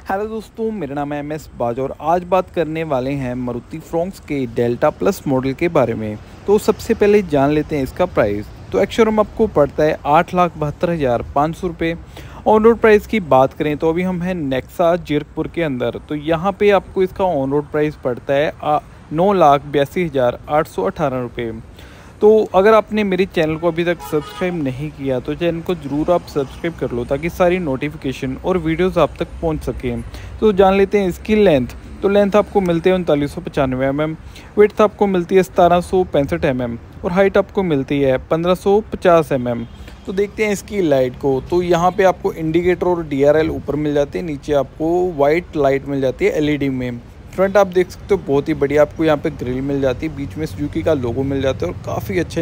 Hello दोस्तों, मेरा नाम है MS बाज और आज बात करने वाले हैं मारुति फ्रोंक्स के डेल्टा प्लस मॉडल के बारे में। तो सबसे पहले जान लेते हैं इसका प्राइस। तो एक्स-शोरूम आपको पड़ता है 8,72,500 रुपये। ऑन रोड प्राइस की बात करें तो अभी हम हैं नेक्सा जीरकपुर के अंदर। तो यहाँ पे आपको इसका ऑन रोड प्राइस पड़ता है 9,82,818 रुपये। तो अगर आपने मेरे चैनल को अभी तक सब्सक्राइब नहीं किया तो चैनल को ज़रूर आप सब्सक्राइब कर लो ताकि सारी नोटिफिकेशन और वीडियोस आप तक पहुंच सकें। तो जान लेते हैं इसकी लेंथ। तो लेंथ आपको मिलते हैं 3995 mm, विड्थ आपको मिलती है 1765 mm और हाइट आपको मिलती है 1550 mm। तो देखते हैं इसकी लाइट को। तो यहाँ पे आपको इंडिकेटर और DRL ऊपर मिल जाते हैं, नीचे आपको वाइट लाइट मिल जाती है LED में। फ्रंट आप देख सकते हो बहुत ही बढ़िया आपको यहाँ पे ग्रिल मिल जाती है, बीच में सुजुकी का लोगो मिल जाता है और काफ़ी अच्छा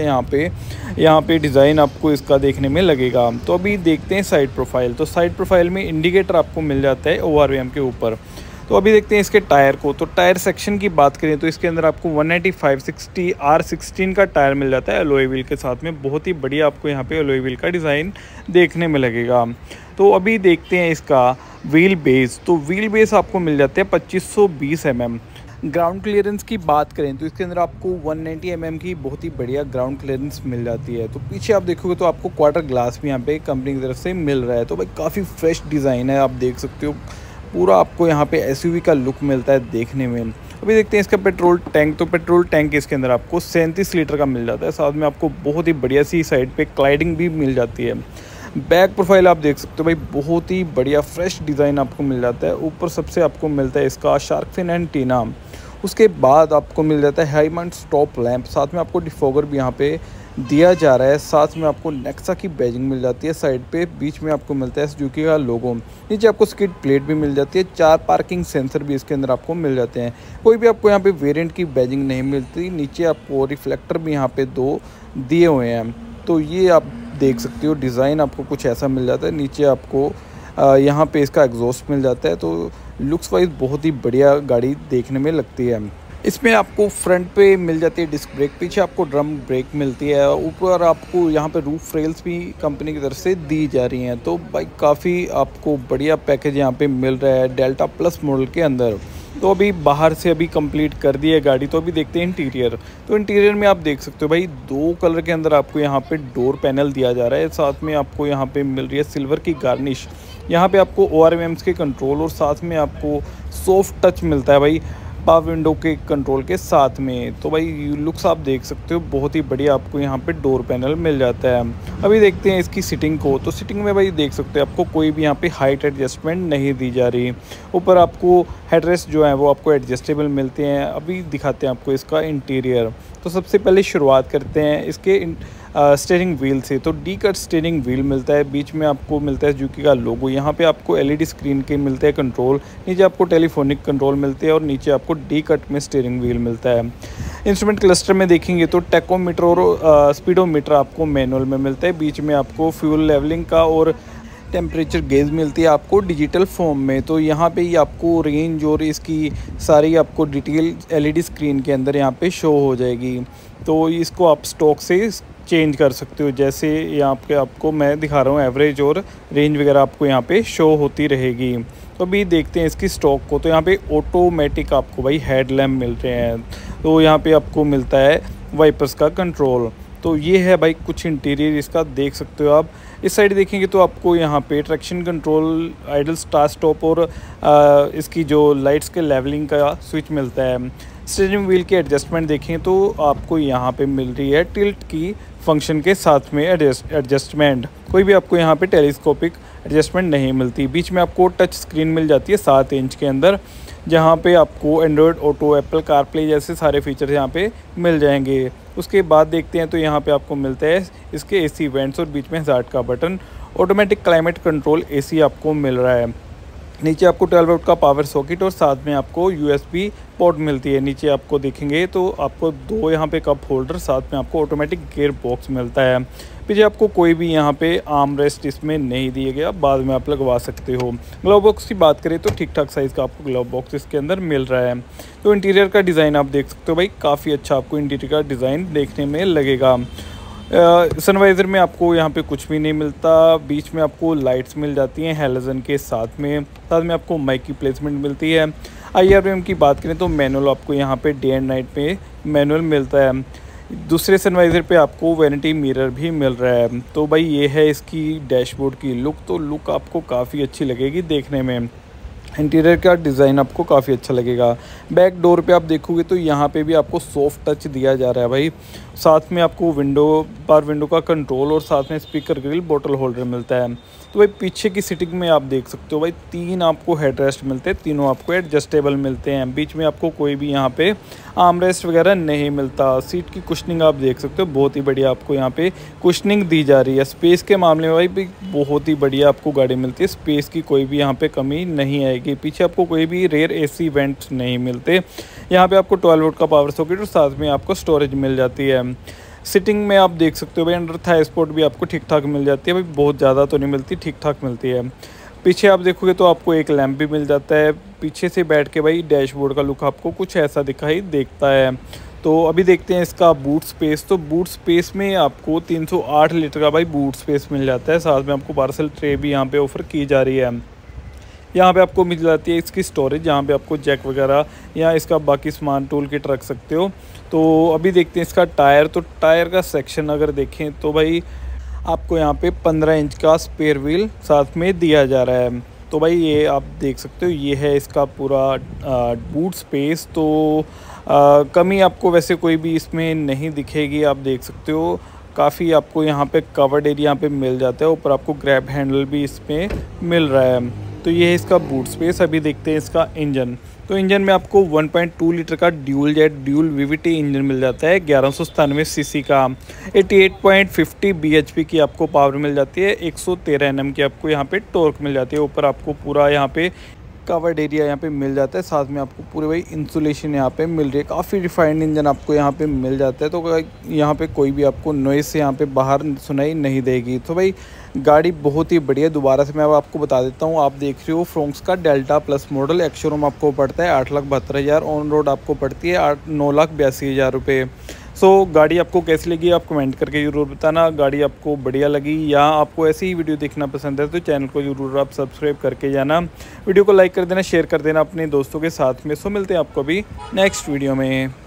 यहाँ पे डिज़ाइन आपको इसका देखने में लगेगा। तो अभी देखते हैं साइड प्रोफाइल। तो साइड प्रोफाइल में इंडिकेटर आपको मिल जाता है ORVM के ऊपर। तो अभी देखते हैं इसके टायर को। तो टायर सेक्शन की बात करें तो इसके अंदर आपको 185/60 R16 का टायर मिल जाता है एलॉय व्हील के साथ में। बहुत ही बढ़िया आपको यहाँ पे एलॉय व्हील का डिज़ाइन देखने में लगेगा। तो अभी देखते हैं इसका व्हील बेस। तो व्हील बेस आपको मिल जाते हैं 2520 mm। ग्राउंड क्लियरेंस की बात करें तो इसके अंदर आपको 190 mm की बहुत ही बढ़िया ग्राउंड क्लियरेंस मिल जाती है। तो पीछे आप देखोगे तो आपको क्वार्टर ग्लास भी यहाँ पे कंपनी की तरफ से मिल रहा है। तो भाई काफ़ी फ्रेश डिज़ाइन है, आप देख सकते हो। पूरा आपको यहाँ पे SUV का लुक मिलता है देखने में। अभी देखते हैं इसका पेट्रोल टैंक। तो पेट्रोल टैंक इसके अंदर आपको 37 लीटर का मिल जाता है। साथ में आपको बहुत ही बढ़िया सी साइड पे क्लाइडिंग भी मिल जाती है। बैक प्रोफाइल आप देख सकते हो भाई, बहुत ही बढ़िया फ्रेश डिज़ाइन आपको मिल जाता है। ऊपर सबसे आपको मिलता है इसका शार्क फिन एंटीना। उसके बाद आपको मिल जाता है हाई माउंट स्टॉप लैंप। साथ में आपको डिफॉगर भी यहाँ पे दिया जा रहा है। साथ में आपको नेक्सा की बैजिंग मिल जाती है साइड पे। बीच में आपको मिलता है सुजुकी का लोगो। नीचे आपको स्किड प्लेट भी मिल जाती है। 4 पार्किंग सेंसर भी इसके अंदर आपको मिल जाते हैं। कोई भी आपको यहाँ पे वेरिएंट की बैजिंग नहीं मिलती। नीचे आपको रिफ्लेक्टर भी यहाँ पे 2 दिए हुए हैं। तो ये आप देख सकते हो, डिज़ाइन आपको कुछ ऐसा मिल जाता है। नीचे आपको यहाँ पे इसका एग्जॉस्ट मिल जाता है। तो लुक्स वाइज बहुत ही बढ़िया गाड़ी देखने में लगती है। इसमें आपको फ्रंट पे मिल जाती है डिस्क ब्रेक, पीछे आपको ड्रम ब्रेक मिलती है। ऊपर आपको यहाँ पे रूफ रेल्स भी कंपनी की तरफ से दी जा रही हैं। तो भाई काफ़ी आपको बढ़िया पैकेज यहाँ पे मिल रहा है डेल्टा प्लस मॉडल के अंदर। तो अभी बाहर से अभी कंप्लीट कर दी है गाड़ी। तो अभी देखते हैं इंटीरियर। तो इंटीरियर में आप देख सकते हो भाई 2 कलर के अंदर आपको यहाँ पे डोर पैनल दिया जा रहा है। साथ में आपको यहाँ पे मिल रही है सिल्वर की गार्निश। यहाँ पे आपको ORVMs के कंट्रोल और साथ में आपको सॉफ्ट टच मिलता है भाई पावर विंडो के कंट्रोल के साथ में। तो भाई लुक्स आप देख सकते हो, बहुत ही बढ़िया आपको यहाँ पे डोर पैनल मिल जाता है। अभी देखते हैं इसकी सीटिंग को। तो सीटिंग में भाई देख सकते हैं आपको कोई भी यहाँ पे हाइट एडजस्टमेंट नहीं दी जा रही। ऊपर आपको हेडरेस्ट जो है वो आपको एडजस्टेबल मिलते हैं। अभी दिखाते हैं आपको इसका इंटीरियर। तो सबसे पहले शुरुआत करते हैं इसके स्टीयरिंग व्हील से। तो डी कट स्टीयरिंग व्हील मिलता है। बीच में आपको मिलता है सुजुकी का लोगो। यहाँ पे आपको LED स्क्रीन के मिलते हैं कंट्रोल। नीचे आपको टेलीफोनिक कंट्रोल मिलते हैं और नीचे आपको डी कट में स्टीयरिंग व्हील मिलता है। इंस्ट्रूमेंट क्लस्टर में देखेंगे तो टेकोमीटर और स्पीडोमीटर आपको मैनुअल में मिलता है। बीच में आपको फ्यूल लेवलिंग का और टेम्परेचर गेज मिलती है आपको डिजिटल फॉर्म में। तो यहाँ पे ही आपको रेंज और इसकी सारी आपको डिटेल LED स्क्रीन के अंदर यहाँ पे शो हो जाएगी। तो इसको आप स्टॉक से चेंज कर सकते हो। जैसे यहाँ पे आपको मैं दिखा रहा हूँ एवरेज और रेंज वगैरह आपको यहाँ पे शो होती रहेगी। तो अभी देखते हैं इसकी स्टॉक को। तो यहाँ पे ऑटोमेटिक आपको भाई हेडलैम्प मिल रहे हैं। तो यहाँ पे आपको मिलता है वाइपर्स का कंट्रोल। तो ये है भाई कुछ इंटीरियर इसका, देख सकते हो आप। इस साइड देखेंगे तो आपको यहाँ पे traction control, idle start stop और इसकी जो लाइट्स के लेवलिंग का स्विच मिलता है। स्टीयरिंग व्हील की एडजस्टमेंट देखें तो आपको यहाँ पे मिल रही है टिल्ट की फंक्शन के साथ में एडजस्टमेंट। कोई भी आपको यहाँ पे टेलीस्कोपिक एडजस्टमेंट नहीं मिलती। बीच में आपको टच स्क्रीन मिल जाती है 7 इंच के अंदर, जहाँ पे आपको एंड्रॉयड ऑटो, एप्पल कारप्ले जैसे सारे फीचर्स यहाँ पे मिल जाएंगे। उसके बाद देखते हैं तो यहाँ पे आपको मिलता है इसके AC वेंट्स और बीच में हज़ार्ड का button. Automatic climate control AC आपको मिल रहा है। नीचे आपको 12 वोल्ट का पावर सॉकेट और साथ में आपको USB पोर्ट मिलती है। नीचे आपको देखेंगे तो आपको 2 यहाँ पे कप होल्डर, साथ में आपको ऑटोमेटिक गियर बॉक्स मिलता है। पीछे आपको कोई भी यहाँ पे आर्म रेस्ट इसमें नहीं दिए गया, बाद में आप लगवा सकते हो। ग्लव बॉक्स की बात करें तो ठीक ठाक साइज़ का आपको ग्लव बॉक्स इसके अंदर मिल रहा है। तो इंटीरियर का डिज़ाइन आप देख सकते हो भाई, काफ़ी अच्छा आपको इंटीरियर का डिज़ाइन देखने में लगेगा। सनवाइज़र में आपको यहाँ पे कुछ भी नहीं मिलता, बीच में आपको लाइट्स मिल जाती हैं हैलोजन के साथ में आपको माइक की प्लेसमेंट मिलती है। IRPM की बात करें तो मैनुअल आपको यहाँ पे डे एंड नाइट में मैनुअल मिलता है। दूसरे सनवाइज़र पे आपको वैनिटी मिरर भी मिल रहा है। तो भाई ये है इसकी डैशबोर्ड की लुक, तो लुक आपको काफ़ी अच्छी लगेगी देखने में। इंटीरियर का डिज़ाइन आपको काफ़ी अच्छा लगेगा। बैक डोर पे आप देखोगे तो यहाँ पे भी आपको सॉफ्ट टच दिया जा रहा है भाई। साथ में आपको पावर विंडो का कंट्रोल और साथ में स्पीकर ग्रिल बॉटल होल्डर मिलता है। तो भाई पीछे की सीटिंग में आप देख सकते हो भाई 3 आपको हेडरेस्ट मिलते हैं, तीनों आपको एडजस्टेबल मिलते हैं। बीच में आपको कोई भी यहाँ पे आर्मरेस्ट वगैरह नहीं मिलता। सीट की कुशनिंग आप देख सकते हो, बहुत ही बढ़िया आपको यहाँ पे कुशनिंग दी जा रही है। स्पेस के मामले में भाई भी बहुत ही बढ़िया आपको गाड़ी मिलती है, स्पेस की कोई भी यहाँ पे कमी नहीं आएगी। पीछे आपको कोई भी रेयर AC वेंट्स नहीं मिलते। यहाँ पे आपको 12 वोल्ट का पावर सॉकेट और साथ में आपको स्टोरेज मिल जाती है। सिटिंग में आप देख सकते हो भाई अंडर थाई स्पोर्ट भी आपको ठीक ठाक मिल जाती है भाई, बहुत ज़्यादा तो नहीं मिलती, ठीक ठाक मिलती है। पीछे आप देखोगे तो आपको एक लैंप भी मिल जाता है। पीछे से बैठ के भाई डैशबोर्ड का लुक आपको कुछ ऐसा दिखाई देता है। तो अभी देखते हैं इसका बूट स्पेस। तो बूट स्पेस में आपको 308 लीटर का भाई बूट स्पेस मिल जाता है। साथ में आपको पार्सल ट्रे भी यहाँ पे ऑफ़र की जा रही है। यहाँ पे आपको मिल जाती है इसकी स्टोरेज, जहाँ पे आपको जैक वगैरह या इसका बाकी सामान टूल किट रख सकते हो। तो अभी देखते हैं इसका टायर। तो टायर का सेक्शन अगर देखें तो भाई आपको यहाँ पे 15 इंच का स्पेयर व्हील साथ में दिया जा रहा है। तो भाई ये आप देख सकते हो, ये है इसका पूरा बूट स्पेस। तो कमी आपको वैसे कोई भी इसमें नहीं दिखेगी। आप देख सकते हो काफ़ी आपको यहाँ पे कवर्ड एरिया पे मिल जाता है। ऊपर आपको ग्रैब हैंडल भी इसमें मिल रहा है। तो ये है इसका बूट स्पेस। अभी देखते हैं इसका इंजन। तो इंजन में आपको 1.2 लीटर का ड्यूल VVT इंजन मिल जाता है 1197 सीसी का। 88.50 bhp की आपको पावर मिल जाती है। 113 Nm की आपको यहाँ पे टॉर्क मिल जाती है। ऊपर आपको पूरा यहाँ पे कवर्ड एरिया यहाँ पे मिल जाता है। साथ में आपको पूरे भाई इंसुलेशन यहाँ पे मिल रही है। काफ़ी रिफाइंड इंजन आपको यहाँ पे मिल जाता है। तो यहाँ पे कोई भी आपको नॉइज़ से यहाँ पे बाहर सुनाई नहीं देगी। तो भाई गाड़ी बहुत ही बढ़िया। दोबारा से मैं अब आपको बता देता हूँ। आप देख रहे हो फ्रोंक्स का डेल्टा प्लस मॉडल। एक्स-शोरूम आपको पड़ता है 8,72,000, ऑन रोड आपको पड़ती है 9,82,000 रुपये। सो गाड़ी आपको कैसी लगी आप कमेंट करके ज़रूर बताना। गाड़ी आपको बढ़िया लगी या आपको ऐसी ही वीडियो देखना पसंद है तो चैनल को ज़रूर आप सब्सक्राइब करके जाना। वीडियो को लाइक कर देना, शेयर कर देना अपने दोस्तों के साथ में। सो मिलते हैं आपको अभी नेक्स्ट वीडियो में।